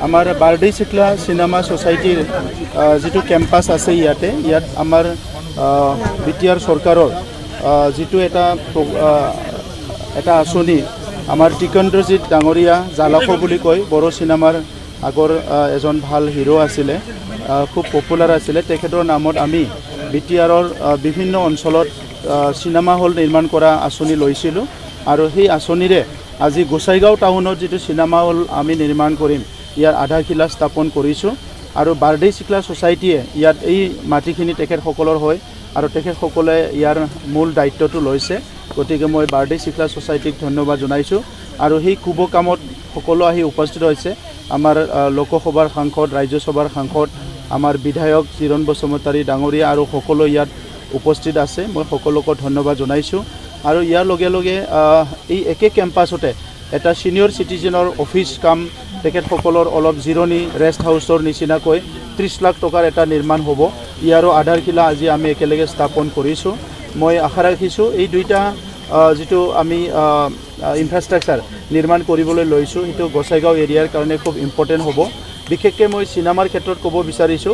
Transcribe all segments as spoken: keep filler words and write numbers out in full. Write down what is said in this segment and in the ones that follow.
আমাৰ বাৰডি চিকলা চিনেমা সোসাইটিৰ যেটো কেম্পাস আছে ইয়াতে ইয়াত আমাৰ বিটিআৰ চৰকাৰৰ যেটো এটা এটা আসনি আমাৰ টিকন্দ্ৰজিৎ ডাঙৰীয়া জালাখ বুলি কয় বড় চিনেমাৰ আগৰ এজন ভাল হিৰো আছিলে খুব পপুলাৰ আছিলে তেখেতৰ নামত আমি বিটিআৰৰ বিভিন্ন অঞ্চলত চিনেমা হল নিৰ্মাণ কৰা আসনি লৈছিলো আৰু সেই আসনিৰে আজি গোসাইগাঁও টাউনত যেটো চিনেমা হল আমি নিৰ্মাণ কৰিম ইয়াৰ আধাখিলা স্থাপন কৰিছো আৰু বাৰডি চিকলা সোসাইটিয়ে ইয়াত এই মাটিখিনি তেখেত সকলৰ হয় আৰু তেখেত সকলে ইয়াৰ মূল দায়িত্বটো লৈছে গতিকে মই বাৰডি চিকলা সোসাইটিক ধন্যবাদ জনাইছো আৰু সেই শুভ কামত সকলো আহি উপস্থিত হৈছে আমাৰ লোকসভাৰ সাংসদ ৰাজ্যসভাৰ সাংসদ আমাৰ বিধায়ক চিৰণ বসুমতাৰী ডাঙৰীয়া আৰু সকলো ইয়াত উপস্থিত আছে মই সকলোকে ধন্যবাদ জনাইছো আৰু ইয়াৰ লগে লগে এই একে কেম্পাছতে এটা সিনিয়ৰ সিটিজেনৰ অফিস কাম তেখেত সকলৰ অলপ জিৰণি ৰেষ্ট হাউচৰ নিচিনাকৈ ত্ৰিশ লাখ টকাৰ এটা নিৰ্মাণ হ'ব ইয়াৰো আধাৰখিলা আজি আমি একেলগে স্থাপন কৰিছো মই আশা ৰাখিছো এই দুইটা যেটো আমি ইনফ্ৰাষ্ট্ৰাকচাৰ নিৰ্মাণ কৰিবলৈ লৈছো হেতু গোসাইগাঁও এৰিয়াৰ কাৰণে খুব ইম্পৰ্টেন্ট হ'ব বিশেষকৈ মই সিনেমাৰ ক্ষেত্ৰত ক'ব বিচাৰিছো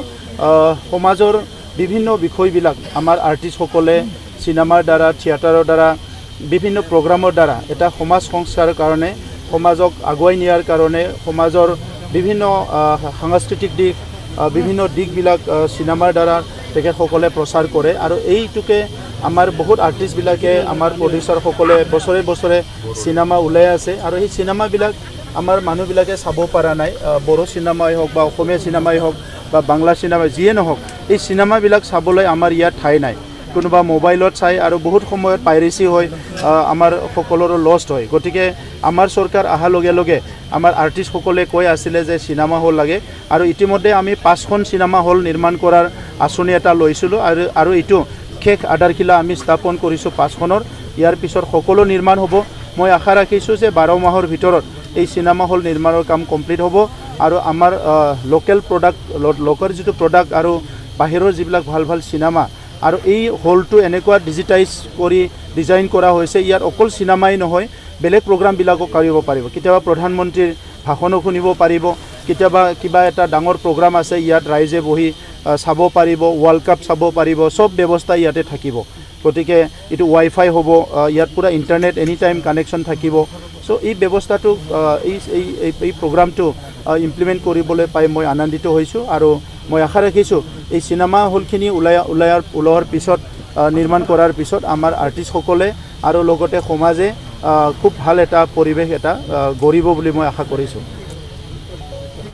সমাজৰ বিভিন্ন বিষয়বিলাক আমাৰ আৰ্টিষ্টসকলে সিনেমাৰ দ্বাৰা থিয়েটাৰৰ দ্বাৰা বিভিন্ন প্ৰগ্ৰামৰ দ্বাৰা এটা সমাজ সংস্কাৰৰ কাৰণে সমাজক আগুৱাই নিয়াৰ কাৰণে সমাজৰ বিভিন্ন সাংস্কৃতিক দিক বিভিন্ন দিকবিলাক সিনেমাৰ দ্বাৰা তেখেতসকলে প্ৰচাৰ কৰে আৰু এইটোকে আমাৰ বহুত আৰ্টিষ্টবিলাকে আমাৰ প্ৰডিউচাৰসকলে বছৰে বছৰে সিনেমা ওলাই আছে আৰু এই সিনেমাবিলাক আমাৰ মানুহবিলাকে চাব পৰা নাই বড়ো সিনেমাই হওক বা অসমীয়া সিনেমাই হওক বা বাংলা সিনেমা যিয়ে নহওক এই সিনেমাবিলাক চাবলৈ আমাৰ ইয়াত ঠাই নাই কোনোবা মোবাইলত চাই আৰু বহুত সময়ত পাইৰেচি হয় আমাৰ সকলোৰ লষ্ট হয় গতিকে আমাৰ চৰকাৰ অহাৰ লগে লগে আমাৰ আৰ্টিষ্টসকলে কৈ আছিলে যে সিনেমা হল লাগে আৰু ইতিমধ্যে আমি পাঁচখন সিনেমা হল নিৰ্মাণ কৰাৰ আসনি এটা লৈছিলো আৰু আৰু এইটো শেষ আধাৰখিলা আমি স্থাপন কৰিছো পাঁচখনৰ ইয়াৰ পিছত সকলো নিৰ্মাণ হ'ব মই আশা ৰাখিছো যে বাৰ মাহৰ ভিতৰত এই সিনেমা হল নিৰ্মাণৰ কাম কমপ্লিট হ'ব আৰু আমাৰ লোকেল প্ৰডাক্ট লোকেল যেটো প্ৰডাক্ট আৰু বাহিৰৰ যিবিলাক ভাল ভাল সিনেমা আৰু এই হলটো এনেকুৱা ডিজিটাইজ কৰি ডিজাইন কৰা হৈছে ইয়াত অকল সিনেমাই নহয় বেলেগ প্ৰগ্ৰামবিলাকো কৰিব পাৰিব কেতিয়াবা প্ৰধানমন্ত্ৰীৰ ভাষণো শুনিব পাৰিব কেতিয়াবা কিবা এটা ডাঙৰ প্ৰগ্ৰাম আছে ইয়াত ৰাইজে বহি চাব পাৰিব ওয়াৰ্ল্ড কাপ চাব পাৰিব সব ব্যৱস্থা ইয়াতে থাকিব গতিকে এটো ওয়াইফাই হ'ব ইয়াত পুৰা ইন্টাৰনেট এনি টাইম কানেকশন থাকিব সো এই ব্যৱস্থাটো এই এই প্ৰগ্ৰামটো ইমপ্লিমেন্ট কৰিবলৈ পাই মই আনন্দিত হৈছো আৰু মই আশা ৰাখিছো এই সিনেমা হলখিনি উলাই উলায়াৰ উলোৱাৰ পিছত নিৰ্মাণ কৰাৰ পিছত আমাৰ আৰ্টিষ্টসকলে আৰু লগতে সমাজে খুব ভাল এটা পৰিৱেশ এটা গঢ়িব বুলি মই আশা কৰিছো